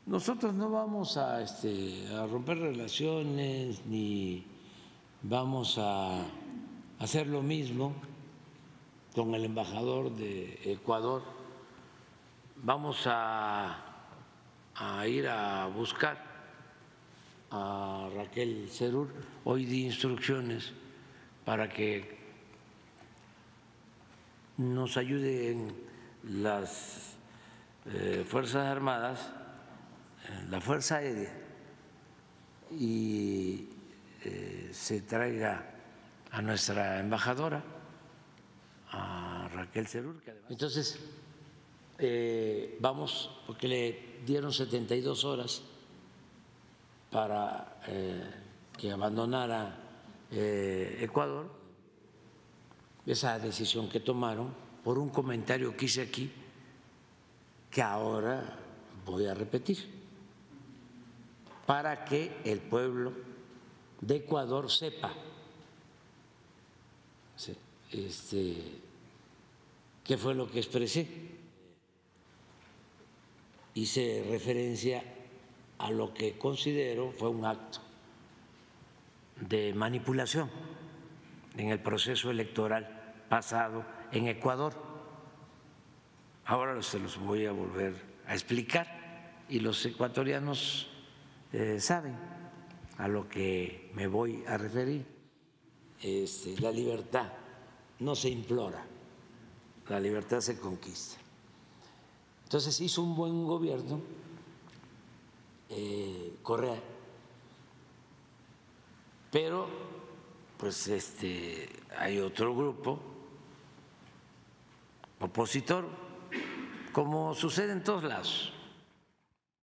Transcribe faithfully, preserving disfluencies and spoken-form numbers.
nosotros no vamos a, este, a romper relaciones ni vamos a hacer lo mismo con el embajador de Ecuador. Vamos a, a ir a buscar a Raquel Serur. Hoy di instrucciones para que nos ayuden las eh, Fuerzas Armadas, la Fuerza Aérea, y eh, se traiga a nuestra embajadora, a Raquel Serur. Entonces, eh, vamos, porque le dieron setenta y dos horas para eh, que abandonara eh, Ecuador. Esa decisión que tomaron por un comentario que hice aquí, que ahora voy a repetir, para que el pueblo de Ecuador sepa este, qué fue lo que expresé. Hice referencia a lo que considero fue un acto de manipulación en el proceso electoral pasado en Ecuador. Ahora se los voy a volver a explicar y los ecuatorianos eh, saben a lo que me voy a referir. Este, la libertad no se implora, la libertad se conquista. Entonces hizo un buen gobierno eh, Correa, pero pues este hay otro grupo opositor, como sucede en todos lados,